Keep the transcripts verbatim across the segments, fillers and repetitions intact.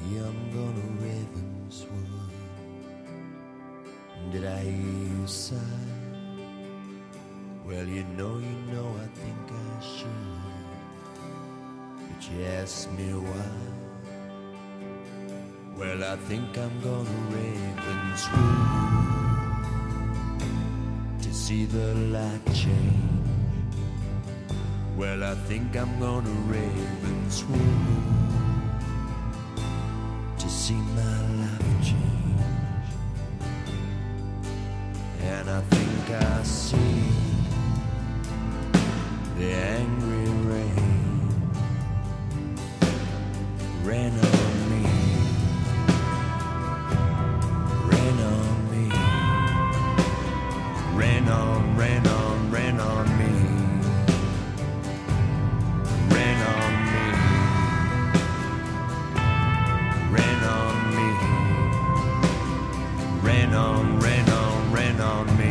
young gonna Ravenswood. Did I hear you sigh? Well, you know, you know, I think I should. But you asked me why. Well, I think I'm gonna Ravenswood to see the light change. Well, I think I'm gonna Ravenswood to see my life change. And I think I see the angry rain rain on me, rain on me, rain on, rain on, rain on me, rain on me, rain on me, rain on, rain on, rain on me.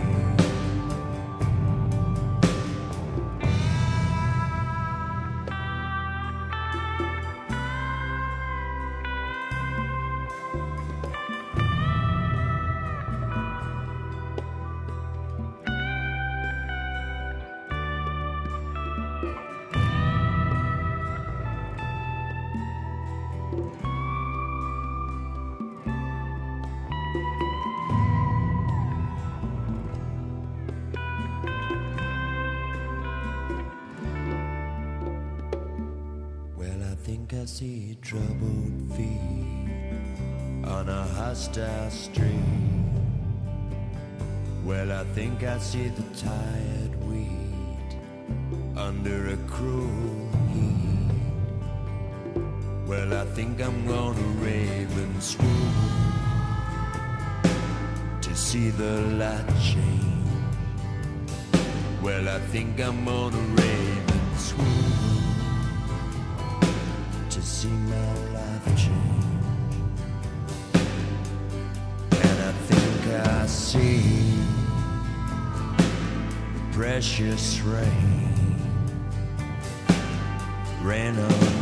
I think I see troubled feet on a hostile street. Well, I think I see the tired wheat under a cruel heat. Well, I think I'm gonna Ravenswood to see the light change. Well, I think I'm gonna Ravenswood to see my life change. And I think I see precious rain rain on